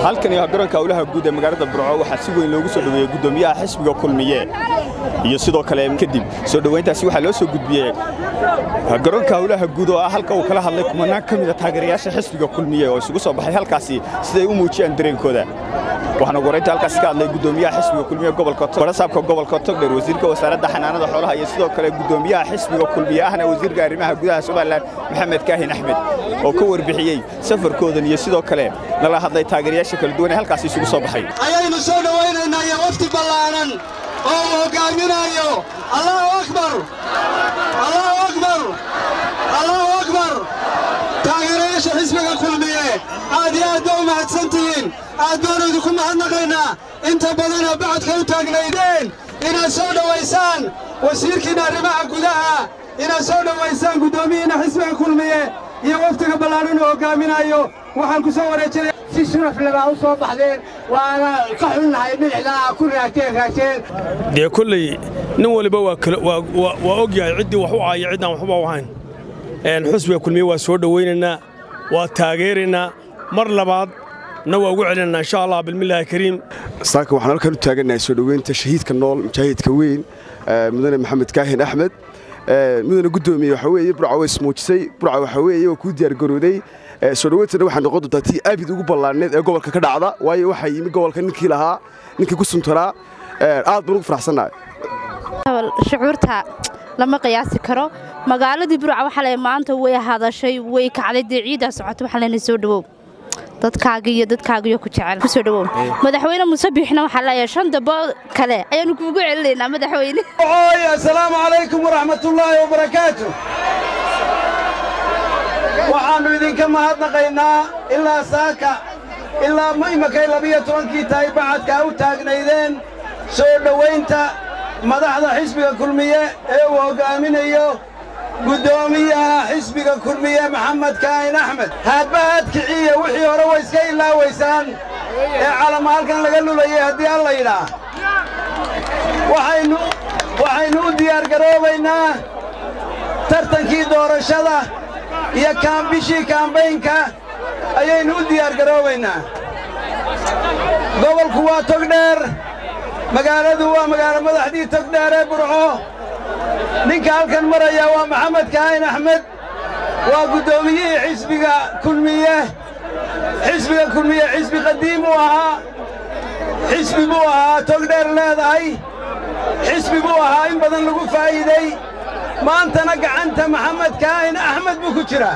halkani waa garoonka hawlaha guud ee magaalada Burco waxa si weyn loogu soo dhaweeyay gudoomiyaha xisbiga kulmiye iyo sidoo kale kadib soo dhaweyntaasi waxa loo soo gudbiyay garoonka hawlaha guud oo halka uu kala hadlay kumanaan kamid ah taageerayaasha xisbiga kulmiye oo isugu soo baxay halkaasi siday u muujiyaan dareenkooda waxaana goreynta halkaas ka hadlay gudoomiyaha xisbiga kulmiye gobolka Barasaabka gobolka Togdheer wasiirka wasaaradda xanaanada xoolaha iyo sidoo kale gudoomiyaha xisbiga kulmiye ahna wasiirka arrimaha gudaha Soomaaliland Maxamed Kaahin Axmed oo ka warbixiyay safarkoodan iyo sidoo kale nala hadlay taageerayaasha kala duwan ee halkaas isugu soo baxay ayaynu soo dhawaynaynaa wafti ballaaran oo hogaaminayo Allahu Akbar Allahu Akbar Allahu Akbar taageerayaasha xisbiga kulmiye aad iyo aad u mahadsantihiin aad doonaydu ku mahadnaqaynaa inta badan bacadka u taagnaydeen inaad soo dhawaysaan wasiirkiina arrimaha gudaha inaad soo dhawaysaan gudoomiyaha xisbiga kulmiye iyo waftiga ballaaran oo hogaaminayo waxaan ku soo wareejinay si sharaf leh u soo baxdeen waana ka xunnahay dhinaca ku raagteen de kulli nin waliba waa og yahay cidii wax u caayay cidaan waxba u ahayn xisbiga kulmiye waa soo dhaweynaynaa waa taageeraynaa mar labaad نوا وعلنا إن شاء الله بالملة الكريم. ساكو وحنا كانوا تاجرنا سودوين تشهيد كنول مشاهد كوين مدن محمد كاهن أحمد مدن قدومي وحوي برعوي سموتشي برعوي حوي وكوديار جرودي سودوين تنو حنا قدو تاتي أبي تقول بالله إن قبل كذا عضا واي وحي من قبل كنكي لها نكي قسم ترى بروق فرحسنا. شعورتها لما قياس كرو مقالة دي برعوي حلا ما أنت ويا هذا شيء ويكعلي عيد ساعات وحلا نسودو. dadkaagiyo ku jecel ku soo dhawow madaxweyne musabixna waxa la yeeshan daba kale ayaan kuugu celinaa madaxweyne assalaamu alaykum wa rahmatullahi wa barakaatuh waxaanu idinka mahadnaqaynaa ilaa saaka ilaa maymaka 12 taay bacadka u taagnaydeen soo dhaweynta madaxda xisbiga kulmiye ee uu hogaaminayo gudoomiyaha xisbiga kulmiye Maxamed Kaahin Axmed haadbaad kiciye wixii hore way iska ilaaweysaan ee calaamaalkan laga lulayay hadii alla yiraahdo waxaynu u diyaar garoobaynaa tartankii doorashada iyo kaambishii kaambeynka ayaynu u diyaar garoobaynaa gobolku waa Togdheer magaaladu waa magaalo madaxdii Togdheer ee Burco ninka halkan maraya waa Maxamed Kaahin Axmed waa gudoomiyaha xisbiga kulmiye xisbi qadiim oo ahaa xisbi buu ahaa Togdheer leedahay xisbi buu ahaa in badan lagu faa'iiday maantana gacanta Maxamed Kaahin Axmed buu ku jiraa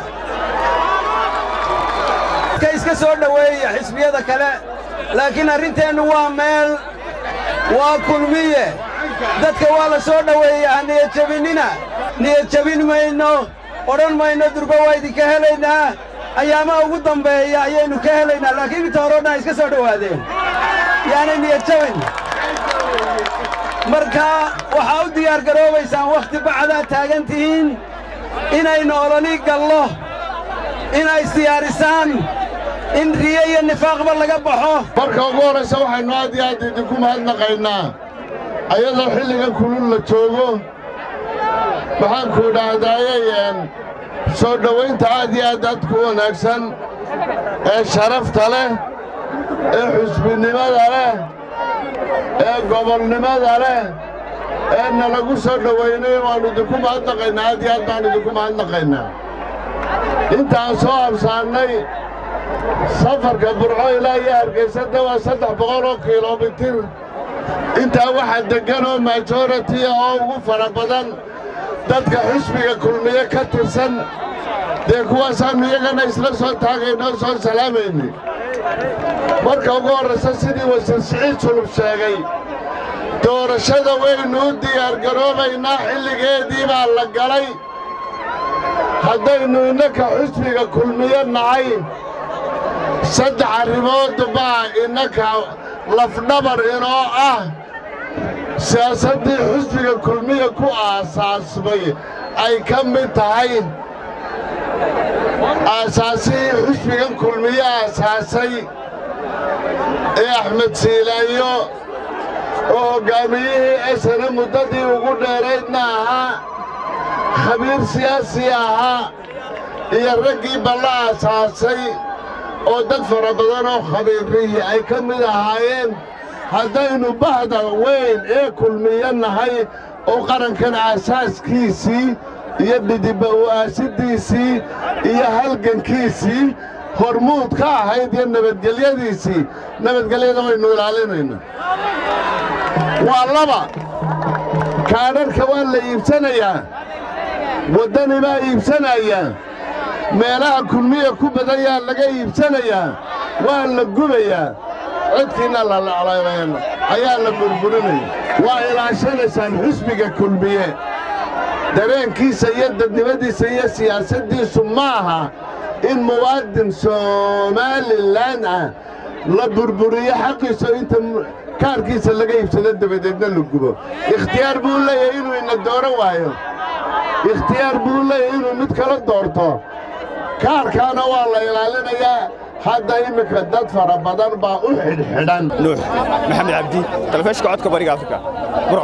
ka iska soo dhaweeya xisbiyada kale laakiin arrinteenu waa meel waa kulmiye dadka waa la soo dhaweeyaa niyad jabin mayno oran mayno durba waa idinka helaynaa ayaamaha ugu dambeeya ayaynu ka helaynaa laakiin inta horena iska soo dhawaadeen yaani niyad jabin marka waxaa u diyaar garoobaysaan wakhti bacda taagantihiin inaynu ololi gallo inay siyaarisaan in riyo iyo nifaaqba laga baxo marka ugu horeysa waxaynu aad iyo aad idinku mahadnaqaynaa ayadoo xilligan kulul la joogo waxaan ku dhaadayeen soo dhaweynta aad iyo aad dadku wanaagsan ee sharafta leh ee xusbinimada leh ee gobolnimada leh ee nalagu soo dhaweynay waanu idinku mahadnaqaynaa aad iyo aad baanu idinku mahadnaqaynaa intaan soo habsaannay safarka Burco ilaa iyo Hargeysa waa 300 kiiloomitir intaa waxa degan oo majority oo ugu fara badan dadka xisbiga kulmiye ka tirsan de kuwaasaan iyagana isla soo taagayno soo salaamayni marka ugu horeysa sidii wasiir Siciid Sulub sheegay doorashada waynu diyaar garoobaynaa xilligeedii baa la galay haddaynu innaka xisbiga kulmiye nahay saddex arrimood baa innaka lafdhabar inoo ah siyaasaddii xisbiga kulmiye ku aasaasmay ay ka mid tahay aasaasii xisbigan kulmiye aasaasay ee Axmed Siilaanyo oo hoggaamiyihii SNM muddadii ugu dheeraydna ahaa khabiir siyaasi ahaa iyo raggii balla aasaasay oo dad fara badan oo khabiiriyi ay ka mid ahaayeen haddaynu bahda weyn ee kulmiye nahay oo qarankan aasaaskiisii iyo dhidiba u-aasidiisii iyo halgankiisii hormuud ka ahayd iyo nabadgelyadiisii nabadgelyada waynu ilaalinayna waa laba kaadharka waa la iibsanayaa waddani baa iibsanaya meelaha kulmiya ku badan yaa laga iibsanayaa waa la gubayaa cidkiina lalaclabayna ayaa la burburinaya waa ilaashanaysaan xisbiga kulmiye dareenkiisa iyo dadnimadiisa iyo siyaasaddiisu ma aha in muwaadin somalilan ah la burburiyo xaqiisa inta kaarkiisa laga iibsado dabadeedna la gubo ikhtiyaar buu leeyahay inuu ina dooran waayo ikhtiyaar buu leeyahay inuu mid kala doorto kaarkaana waa la ilaalinayaa hadda iminka dad fara badan baa u xidhxidhan nuux maxamed cabdi talefishka codka bariga afrika